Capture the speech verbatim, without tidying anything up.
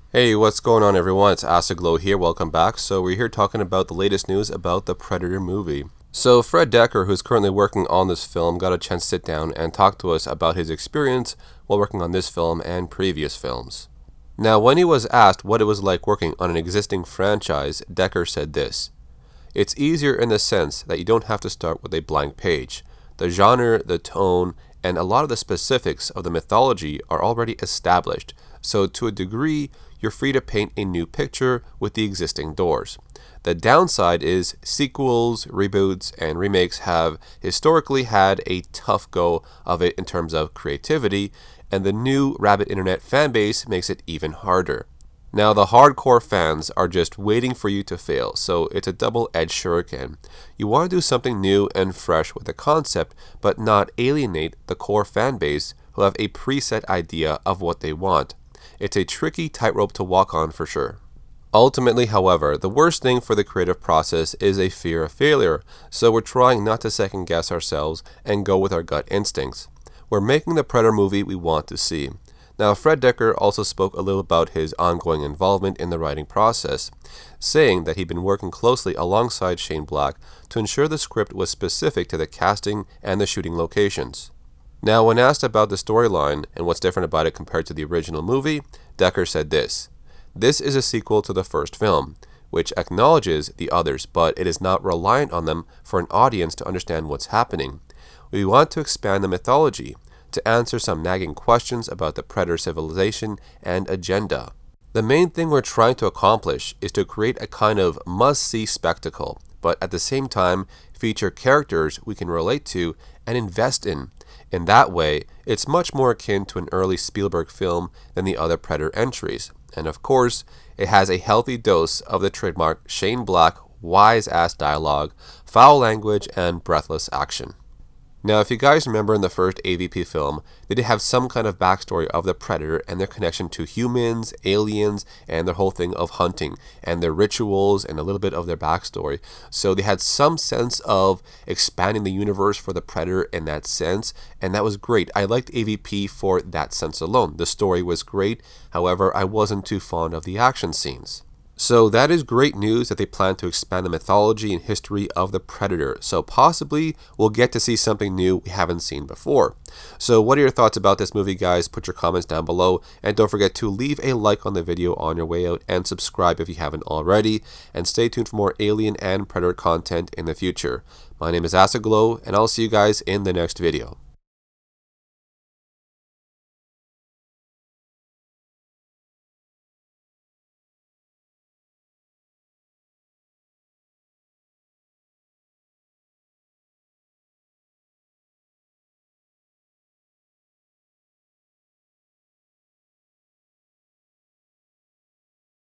Hey, what's going on everyone? It's Acid here, welcome back. So we're here talking about the latest news about the Predator movie. So Fred Dekker, who's currently working on this film, got a chance to sit down and talk to us about his experience while working on this film and previous films. Now, when he was asked what it was like working on an existing franchise, Dekker said this: "It's easier in the sense that you don't have to start with a blank page. The genre, the tone, and a lot of the specifics of the mythology are already established, so to a degree, you're free to paint a new picture with the existing doors. The downside is sequels, reboots, and remakes have historically had a tough go of it in terms of creativity, and the new rabid internet fanbase makes it even harder. Now, the hardcore fans are just waiting for you to fail, so it's a double-edged shuriken. You want to do something new and fresh with the concept, but not alienate the core fanbase who have a preset idea of what they want. It's a tricky tightrope to walk on for sure." Ultimately, however, the worst thing for the creative process is a fear of failure, so we're trying not to second guess ourselves and go with our gut instincts. We're making the Predator movie we want to see. Now, Fred Dekker also spoke a little about his ongoing involvement in the writing process, saying that he'd been working closely alongside Shane Black to ensure the script was specific to the casting and the shooting locations. Now, when asked about the storyline and what's different about it compared to the original movie, Dekker said this: "This is a sequel to the first film, which acknowledges the others, but it is not reliant on them for an audience to understand what's happening. We want to expand the mythology, to answer some nagging questions about the Predator civilization and agenda. The main thing we're trying to accomplish is to create a kind of must-see spectacle, but at the same time feature characters we can relate to and invest in. In that way, it's much more akin to an early Spielberg film than the other Predator entries. And of course, it has a healthy dose of the trademark Shane Black wise-ass dialogue, foul language, and breathless action." Now, if you guys remember in the first A V P film, they did have some kind of backstory of the Predator and their connection to humans, aliens, and their whole thing of hunting, and their rituals, and a little bit of their backstory. So they had some sense of expanding the universe for the Predator in that sense, and that was great. I liked A V P for that sense alone. The story was great, however, I wasn't too fond of the action scenes. So that is great news that they plan to expand the mythology and history of the Predator. So possibly we'll get to see something new we haven't seen before. So what are your thoughts about this movie, guys? Put your comments down below, and don't forget to leave a like on the video on your way out and subscribe if you haven't already, and stay tuned for more Alien and Predator content in the future. My name is Acid, and I'll see you guys in the next video.